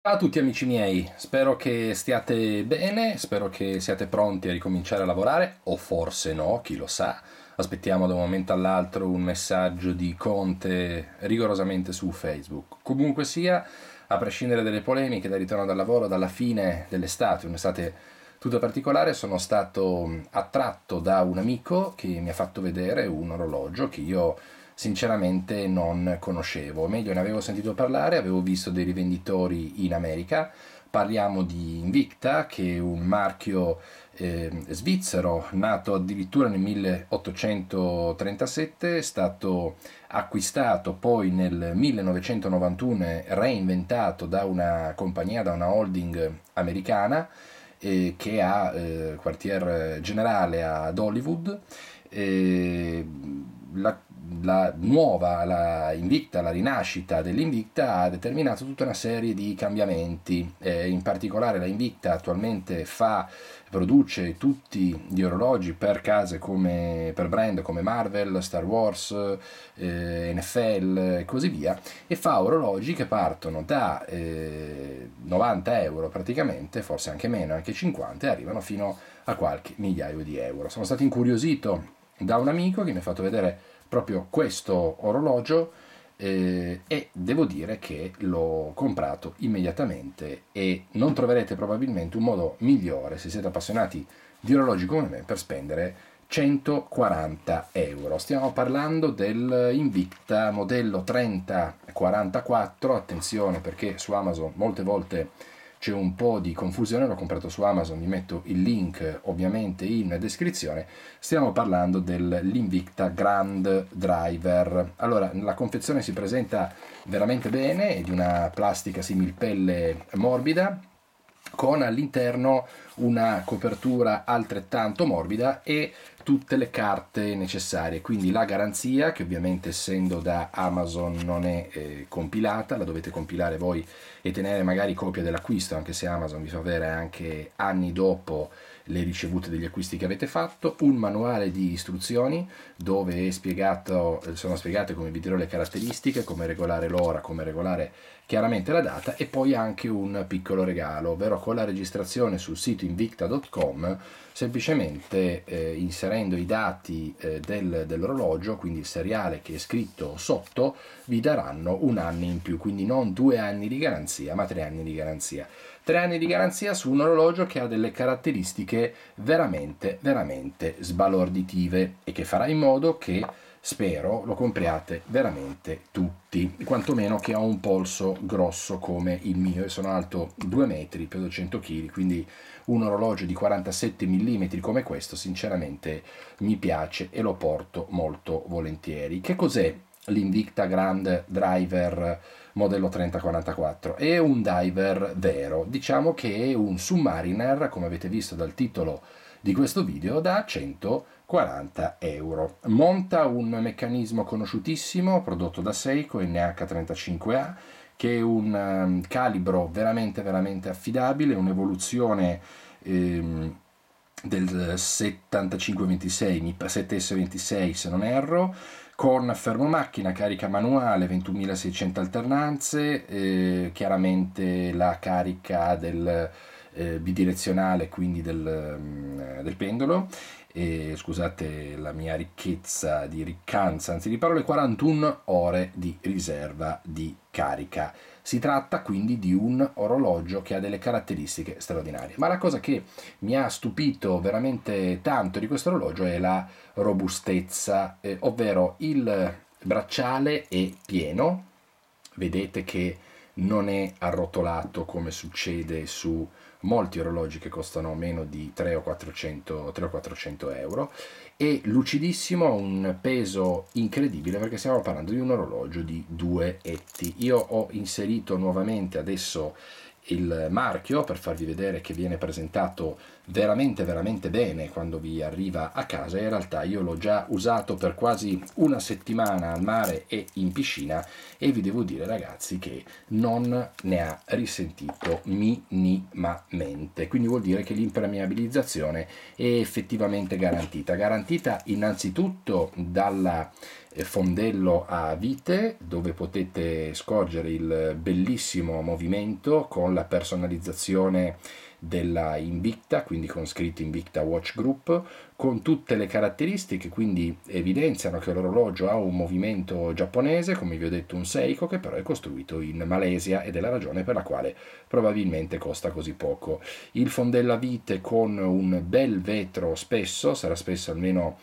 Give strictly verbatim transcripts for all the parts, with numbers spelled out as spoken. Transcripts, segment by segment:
Ciao a tutti amici miei, spero che stiate bene, spero che siate pronti a ricominciare a lavorare, o forse no, chi lo sa. Aspettiamo da un momento all'altro un messaggio di Conte rigorosamente su Facebook. Comunque sia, a prescindere dalle polemiche, dal ritorno dal lavoro, dalla fine dell'estate, un'estate tutta particolare, sono stato attratto da un amico che mi ha fatto vedere un orologio che io sinceramente non conoscevo, o meglio ne avevo sentito parlare, avevo visto dei rivenditori in America. Parliamo di Invicta, che è un marchio eh, svizzero nato addirittura nel milleottocentotrentasette, è stato acquistato poi nel millenovecentonovantuno e reinventato da una compagnia, da una holding americana eh, che ha eh, quartier generale ad Hollywood. Eh, la, la nuova, la Invicta, la rinascita dell'Invicta ha determinato tutta una serie di cambiamenti. Eh, in particolare la Invicta attualmente fa, produce tutti gli orologi per case come, per brand come Marvel, Star Wars, eh, N F L e così via, e fa orologi che partono da eh, novanta euro praticamente, forse anche meno, anche cinquanta, e arrivano fino a qualche migliaio di euro. Sono stato incuriosito da un amico che mi ha fatto vedere proprio questo orologio eh, e devo dire che l'ho comprato immediatamente e non troverete probabilmente un modo migliore, se siete appassionati di orologi come me, per spendere centoquaranta euro. Stiamo parlando del Invicta modello trenta quarantaquattro, attenzione perché su Amazon molte volte c'è un po' di confusione, l'ho comprato su Amazon, vi metto il link ovviamente in descrizione. Stiamo parlando dell'Invicta Grand Driver. Allora, la confezione si presenta veramente bene, è di una plastica similpelle morbida, con all'interno una copertura altrettanto morbida e tutte le carte necessarie, quindi la garanzia, che ovviamente essendo da Amazon non è eh, compilata, la dovete compilare voi e tenere magari copia dell'acquisto, anche se Amazon vi fa avere anche anni dopo le ricevute degli acquisti che avete fatto, un manuale di istruzioni dove è spiegato, sono spiegate, come vi dirò, le caratteristiche, come regolare l'ora, come regolare chiaramente la data, e poi anche un piccolo regalo, ovvero con la registrazione sul sito invicta punto com, semplicemente eh, inserendo i dati eh, del, dell'orologio, quindi il seriale che è scritto sotto, vi daranno un anno in più, quindi non due anni di garanzia ma tre anni di garanzia. Tre anni di garanzia su un orologio che ha delle caratteristiche veramente veramente sbalorditive e che farà in modo che, spero, lo compriate veramente tutti, quantomeno che ha un polso grosso come il mio. Io sono alto due metri, peso cento chili, quindi un orologio di quarantasette millimetri come questo sinceramente mi piace e lo porto molto volentieri. Che cos'è l'Invicta Grand Driver modello trenta quarantaquattro? È un diver vero, diciamo che è un Submariner, come avete visto dal titolo di questo video, da centoquaranta euro. Monta un meccanismo conosciutissimo prodotto da Seiko, N H trentacinque A, che è un um, calibro veramente veramente affidabile, un'evoluzione ehm, del settantacinque ventisei, sette S ventisei se non erro, con fermo macchina, carica manuale, ventunomilaseicento alternanze, eh, chiaramente la carica del eh, bidirezionale, quindi del, um, del pendolo, e, scusate la mia ricchezza di riccanza, anzi di parole, quarantuno ore di riserva di carica. Si tratta quindi di un orologio che ha delle caratteristiche straordinarie, ma la cosa che mi ha stupito veramente tanto di questo orologio è la robustezza, eh, ovvero il bracciale è pieno, vedete che non è arrotolato come succede su molti orologi che costano meno di tre o quattrocento euro, è lucidissimo, ha un peso incredibile perché stiamo parlando di un orologio di due etti. Io ho inserito nuovamente adesso il marchio per farvi vedere che viene presentato veramente veramente bene quando vi arriva a casa. In realtà io l'ho già usato per quasi una settimana al mare e in piscina e vi devo dire, ragazzi, che non ne ha risentito minimamente, quindi vuol dire che l'impermeabilizzazione è effettivamente garantita garantita innanzitutto dalla eh, fondello a vite, dove potete scorgere il bellissimo movimento con la personalizzazione della Invicta, quindi con scritto Invicta Watch Group, con tutte le caratteristiche, quindi evidenziano che l'orologio ha un movimento giapponese, come vi ho detto un Seiko, che però è costruito in Malesia ed è la ragione per la quale probabilmente costa così poco. Il fondello a vite con un bel vetro spesso, sarà spesso almeno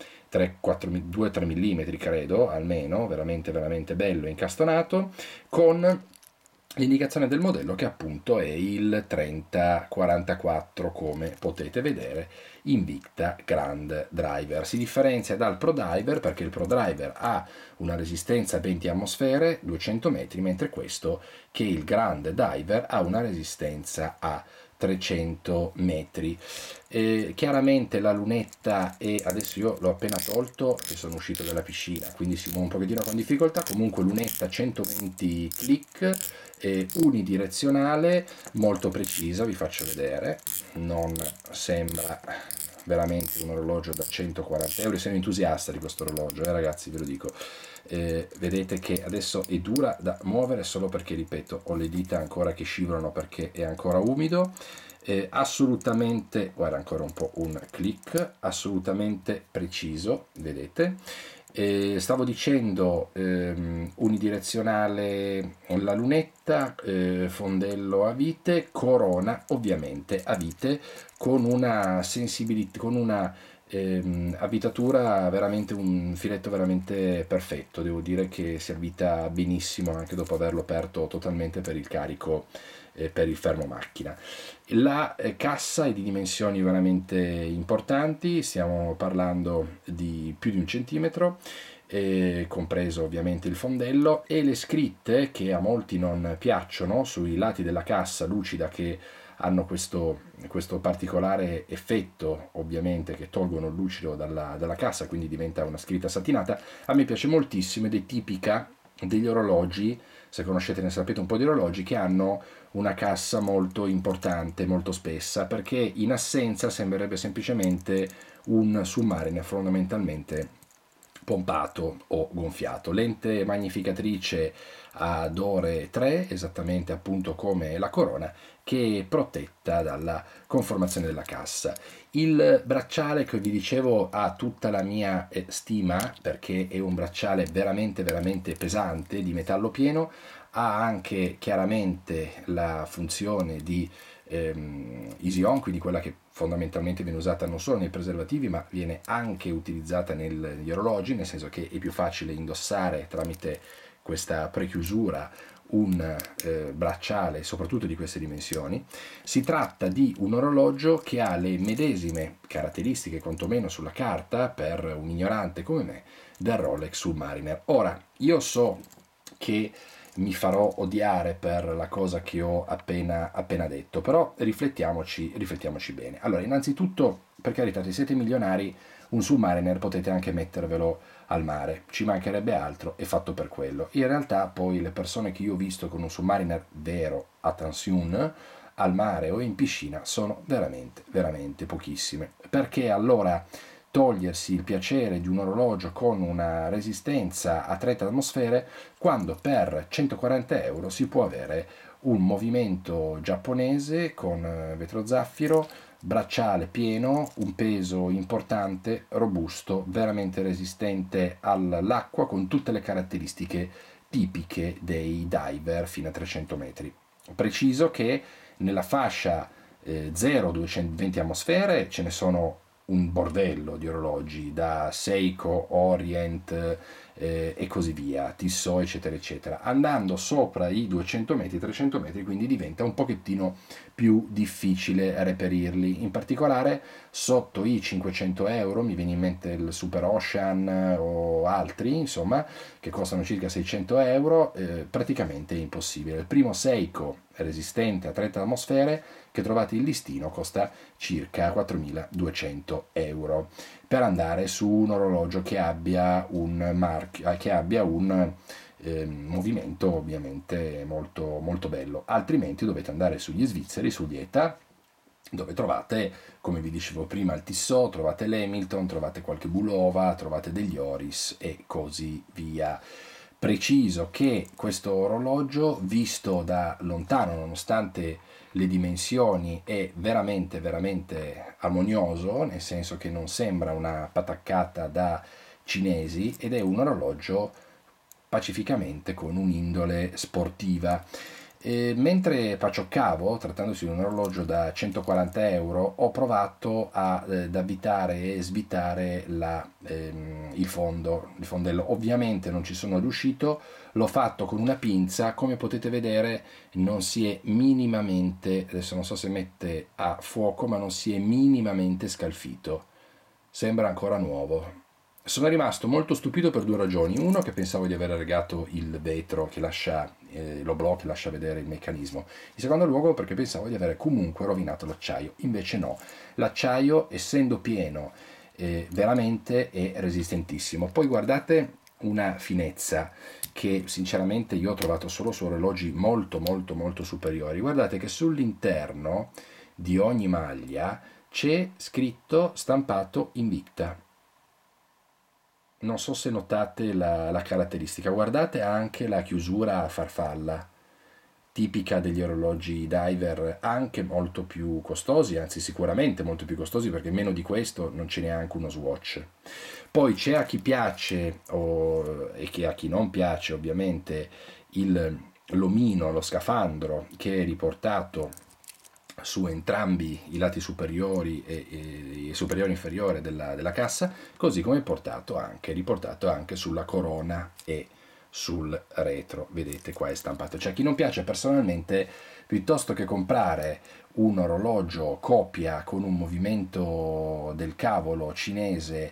due tre mm credo, almeno, veramente veramente bello, incastonato, con l'indicazione del modello che appunto è il trenta quarantaquattro, come potete vedere, Invicta Grand Driver. Si differenzia dal Pro Driver perché il Pro Driver ha una resistenza a venti atmosfere, duecento metri, mentre questo, che è il Grand Diver, ha una resistenza a trecento metri. Eh, chiaramente la lunetta, e adesso io l'ho appena tolto e sono uscito dalla piscina, quindi si muove un pochettino con difficoltà. Comunque lunetta centoventi click, eh, unidirezionale, molto precisa, vi faccio vedere, non sembra veramente un orologio da centoquaranta euro. Sono entusiasta di questo orologio, eh, ragazzi, ve lo dico. Eh, vedete che adesso è dura da muovere solo perché, ripeto, ho le dita ancora che scivolano perché è ancora umido. Eh, assolutamente, guarda, ancora un po' un click, assolutamente preciso, vedete. Eh, stavo dicendo, ehm, unidirezionale la lunetta, eh, fondello a vite, corona ovviamente a vite, con una sensibilità, con una ehm, avvitatura, veramente un filetto veramente perfetto. Devo dire che si avvita benissimo anche dopo averlo aperto totalmente per il carico, eh, per il fermo macchina. La eh, cassa è di dimensioni veramente importanti, stiamo parlando di più di un centimetro, eh, compreso ovviamente il fondello, e le scritte, che a molti non piacciono, sui lati della cassa lucida, che hanno questo, questo particolare effetto, ovviamente, che tolgono il lucido dalla, dalla cassa, quindi diventa una scritta satinata. A me piace moltissimo ed è tipica degli orologi, se conoscete ne sapete un po' di orologi, che hanno una cassa molto importante, molto spessa, perché in assenza sembrerebbe semplicemente un Submariner fondamentalmente pompato o gonfiato. Lente magnificatrice ad ore tre, esattamente appunto come la corona, che è protetta dalla conformazione della cassa. Il bracciale, che vi dicevo, ha tutta la mia stima perché è un bracciale veramente veramente pesante, di metallo pieno. Ha anche chiaramente la funzione di ehm, Easy On, quindi quella che fondamentalmente viene usata non solo nei preservativi ma viene anche utilizzata negli orologi, nel senso che è più facile indossare tramite questa prechiusura un eh, bracciale, soprattutto di queste dimensioni. Si tratta di un orologio che ha le medesime caratteristiche, quantomeno sulla carta, per un ignorante come me, del Rolex Submariner. Ora, io so che mi farò odiare per la cosa che ho appena, appena detto, però riflettiamoci, riflettiamoci bene. Allora, innanzitutto, per carità, se siete milionari, un Submariner potete anche mettervelo al mare, ci mancherebbe altro, è fatto per quello. In realtà poi le persone che io ho visto con un Submariner vero a tension al mare o in piscina sono veramente, veramente pochissime. Perché allora togliersi il piacere di un orologio con una resistenza a trenta atmosfere quando per centoquaranta euro si può avere un movimento giapponese con vetro zaffiro, bracciale pieno, un peso importante, robusto, veramente resistente all'acqua, con tutte le caratteristiche tipiche dei diver fino a trecento metri. Preciso che nella fascia eh, zero duecentoventi atmosfere ce ne sono un bordello di orologi, da Seiko, Orient eh, e così via, Tissot, eccetera eccetera. Andando sopra i duecento metri, trecento metri, quindi diventa un pochettino più difficile reperirli. In particolare sotto i cinquecento euro, mi viene in mente il Super Ocean o altri, insomma, che costano circa seicento euro, eh, praticamente è impossibile. Il primo Seiko resistente a trenta atmosfere che trovate in listino costa circa quattromiladuecento euro, per andare su un orologio che abbia un marchio, che abbia un eh, movimento ovviamente molto, molto bello. Altrimenti dovete andare sugli svizzeri, su Dieta, dove trovate, come vi dicevo prima, il Tissot, trovate l'Hamilton, trovate qualche Bulova, trovate degli Oris e così via. Preciso che questo orologio, visto da lontano, nonostante le dimensioni, è veramente, veramente armonioso, nel senso che non sembra una pataccata da cinesi, ed è un orologio pacificamente con un'indole sportiva. E mentre pacioccavo, trattandosi di un orologio da centoquaranta euro, ho provato ad eh, avvitare e svitare la, ehm, il fondo, il fondello. Ovviamente non ci sono riuscito, l'ho fatto con una pinza, come potete vedere non si è minimamente, adesso non so se mette a fuoco, ma non si è minimamente scalfito, sembra ancora nuovo. Sono rimasto molto stupito per due ragioni. Uno, che pensavo di aver regato il vetro che lascia, eh, l'oblò che lascia vedere il meccanismo. In secondo luogo, perché pensavo di avere comunque rovinato l'acciaio. Invece no, l'acciaio, essendo pieno, eh, veramente è resistentissimo. Poi guardate una finezza che sinceramente io ho trovato solo su orologi molto molto molto superiori. Guardate che sull'interno di ogni maglia c'è scritto stampato Invicta. Non so se notate la, la caratteristica, guardate anche la chiusura a farfalla, tipica degli orologi diver, anche molto più costosi, anzi sicuramente molto più costosi, perché meno di questo non c'è neanche uno Swatch. Poi c'è a chi piace o, e che a chi non piace ovviamente il l'omino, lo scafandro che è riportato su entrambi i lati superiori e, e, e superiore e inferiore della, della cassa, così come è portato anche, riportato anche sulla corona e sul retro. Vedete, qua è stampato. Cioè, a chi non piace, personalmente, piuttosto che comprare un orologio copia con un movimento del cavolo cinese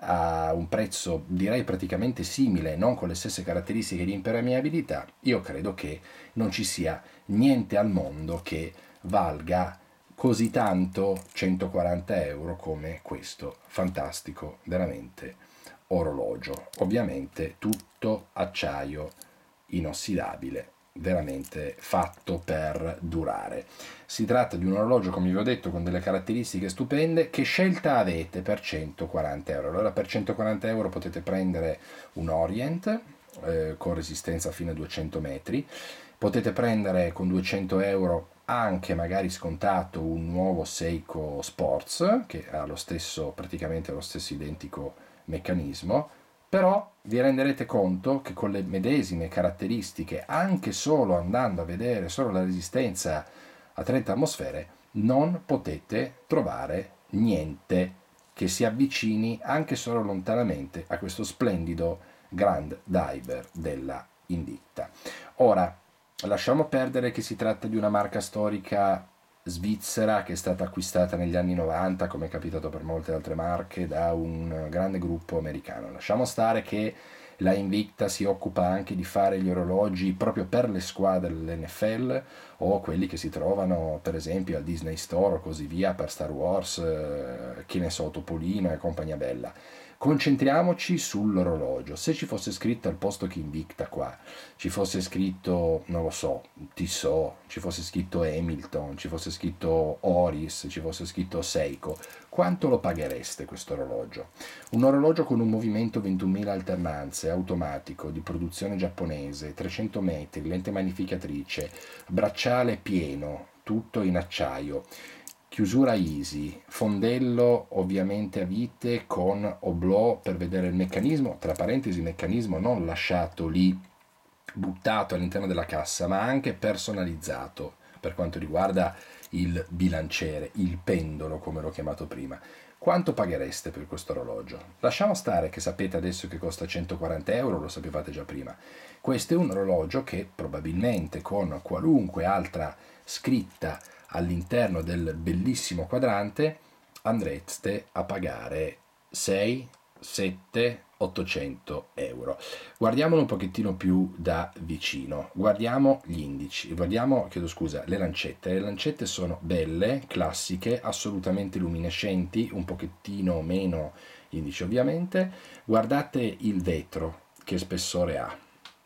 a un prezzo direi praticamente simile, non con le stesse caratteristiche di impermeabilità, io credo che non ci sia niente al mondo che valga così tanto centoquaranta euro come questo fantastico veramente orologio. Ovviamente tutto acciaio inossidabile, veramente fatto per durare. Si tratta di un orologio, come vi ho detto, con delle caratteristiche stupende. Che scelta avete per centoquaranta euro? Allora, per centoquaranta euro potete prendere un Orient eh, con resistenza fino a duecento metri. Potete prendere con duecento euro anche magari scontato un nuovo Seiko Sports che ha lo stesso, praticamente lo stesso identico meccanismo, però vi renderete conto che con le medesime caratteristiche, anche solo andando a vedere solo la resistenza a trenta atmosfere, non potete trovare niente che si avvicini anche solo lontanamente a questo splendido Grand Diver della Invicta. Ora, lasciamo perdere che si tratta di una marca storica svizzera che è stata acquistata negli anni novanta, come è capitato per molte altre marche, da un grande gruppo americano. Lasciamo stare che la Invicta si occupa anche di fare gli orologi proprio per le squadre dell'N F L o quelli che si trovano per esempio al Disney Store o così via per Star Wars, eh, che ne so, Topolino e compagnia bella. Concentriamoci sull'orologio. Se ci fosse scritto al posto che Invicta qua, ci fosse scritto, non lo so, Tissot, ci fosse scritto Hamilton, ci fosse scritto Oris, ci fosse scritto Seiko, quanto lo paghereste questo orologio? Un orologio con un movimento ventunomila alternanze, automatico, di produzione giapponese, trecento metri, lente magnificatrice, bracciale pieno, tutto in acciaio, chiusura easy, fondello ovviamente a vite con oblò per vedere il meccanismo, tra parentesi meccanismo non lasciato lì buttato all'interno della cassa, ma anche personalizzato per quanto riguarda il bilanciere, il pendolo come l'ho chiamato prima. Quanto paghereste per questo orologio? Lasciamo stare che sapete adesso che costa centoquaranta euro, lo sapevate già prima. Questo è un orologio che probabilmente con qualunque altra scritta all'interno del bellissimo quadrante andreste a pagare sei, sette, ottocento euro. Guardiamolo un pochettino più da vicino, guardiamo gli indici, guardiamo, chiedo scusa, le lancette. Le lancette sono belle, classiche, assolutamente luminescenti, un pochettino meno indici ovviamente. Guardate il vetro, che spessore ha.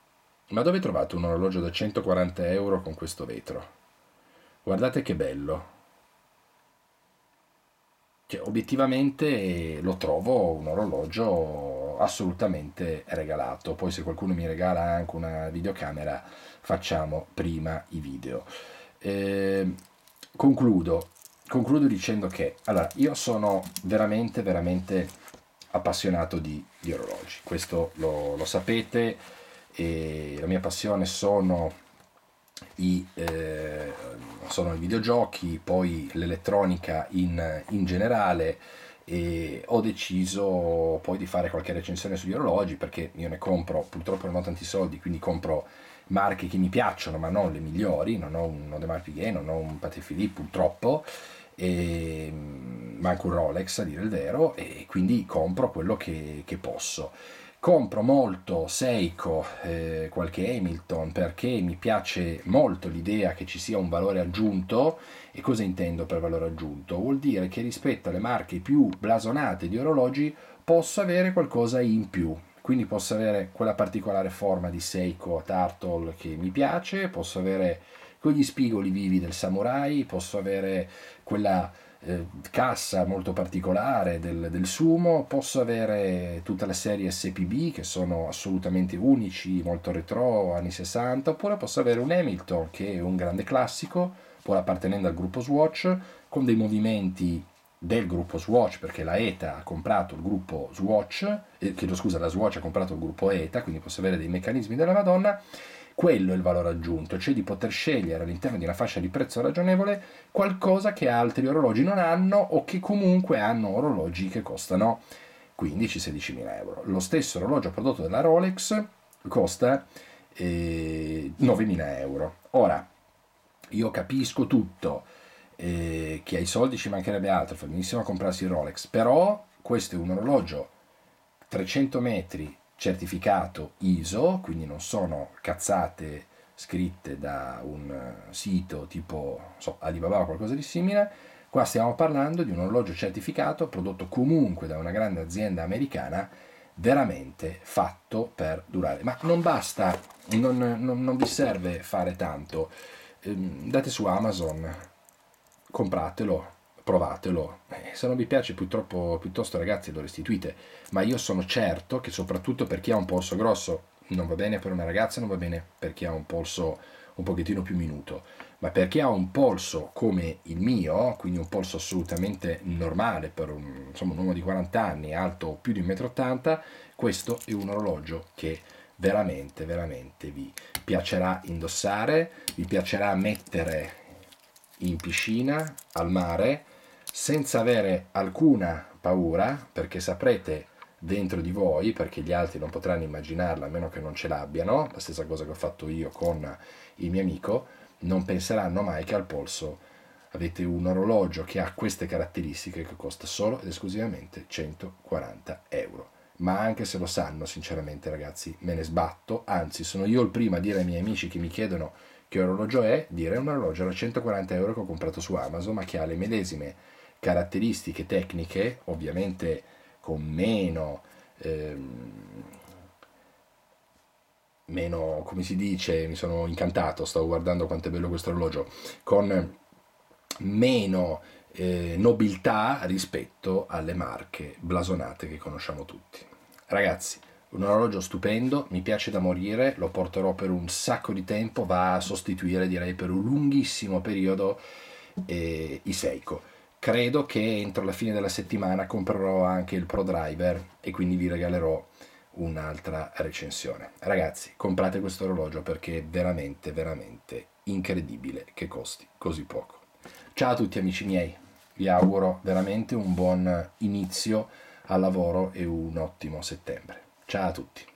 Ma dove trovate un orologio da centoquaranta euro con questo vetro? Guardate che bello. cioè, obiettivamente lo trovo un orologio assolutamente regalato. Poi se qualcuno mi regala anche una videocamera, facciamo prima i video. Eh, concludo, concludo dicendo che allora, io sono veramente, veramente appassionato di, di orologi. Questo lo, lo sapete, e la mia passione sono i, eh, sono i videogiochi, poi l'elettronica in, in generale, e ho deciso poi di fare qualche recensione sugli orologi perché io ne compro, purtroppo non ho tanti soldi, quindi compro marche che mi piacciono ma non le migliori, non ho un Audemars Piguet, non ho un Patek Philippe purtroppo, e manco un Rolex a dire il vero, e quindi compro quello che, che posso. Compro molto Seiko, eh, qualche Hamilton, perché mi piace molto l'idea che ci sia un valore aggiunto. E cosa intendo per valore aggiunto? Vuol dire che rispetto alle marche più blasonate di orologi posso avere qualcosa in più. Quindi posso avere quella particolare forma di Seiko Turtle che mi piace, posso avere quegli spigoli vivi del samurai, posso avere quella eh, cassa molto particolare del, del Sumo, posso avere tutta la serie S P B che sono assolutamente unici, molto retro, anni sessanta, oppure posso avere un Hamilton che è un grande classico, pur appartenendo al gruppo Swatch, con dei movimenti del gruppo Swatch, perché la E T A ha comprato il gruppo Swatch, eh, chiedo scusa, la Swatch ha comprato il gruppo E T A, quindi posso avere dei meccanismi della Madonna. Quello è il valore aggiunto, cioè di poter scegliere all'interno di una fascia di prezzo ragionevole qualcosa che altri orologi non hanno o che comunque hanno orologi che costano quindici sedici mila euro. Lo stesso orologio prodotto dalla Rolex costa eh, novemila euro. Ora, io capisco tutto, eh, chi ha i soldi ci mancherebbe altro, fa benissimo a comprarsi il Rolex, però questo è un orologio trecento metri certificato I S O, quindi non sono cazzate scritte da un sito tipo so, Alibaba o qualcosa di simile. Qua stiamo parlando di un orologio certificato prodotto comunque da una grande azienda americana, veramente fatto per durare. Ma non basta, non, non, non vi serve fare tanto. Ehm, Date su Amazon, compratelo, provatelo. Eh, se non vi piace purtroppo piuttosto ragazzi lo restituite, ma io sono certo che soprattutto per chi ha un polso grosso, non va bene per una ragazza, non va bene per chi ha un polso un pochettino più minuto, ma per chi ha un polso come il mio, quindi un polso assolutamente normale per un, insomma, un uomo di quaranta anni, alto più di uno e ottanta m, questo è un orologio che veramente, veramente vi piacerà indossare, vi piacerà mettere in piscina, al mare, senza avere alcuna paura, perché saprete dentro di voi, perché gli altri non potranno immaginarla a meno che non ce l'abbiano, la stessa cosa che ho fatto io con il mio amico, non penseranno mai che al polso avete un orologio che ha queste caratteristiche che costa solo ed esclusivamente centoquaranta euro. Ma anche se lo sanno, sinceramente ragazzi, me ne sbatto, anzi sono io il primo a dire ai miei amici che mi chiedono che orologio è, dire un orologio da centoquaranta euro che ho comprato su Amazon, ma che ha le medesime caratteristiche tecniche, ovviamente con meno, ehm, meno, come si dice, mi sono incantato, stavo guardando quanto è bello questo orologio, con meno eh, nobiltà rispetto alle marche blasonate che conosciamo tutti. Ragazzi, un orologio stupendo, mi piace da morire, lo porterò per un sacco di tempo, va a sostituire direi per un lunghissimo periodo eh, i Seiko. Credo che entro la fine della settimana comprerò anche il Pro Driver e quindi vi regalerò un'altra recensione. Ragazzi, comprate questo orologio perché è veramente, veramente incredibile che costi così poco. Ciao a tutti amici miei, vi auguro veramente un buon inizio al lavoro e un ottimo settembre. Ciao a tutti.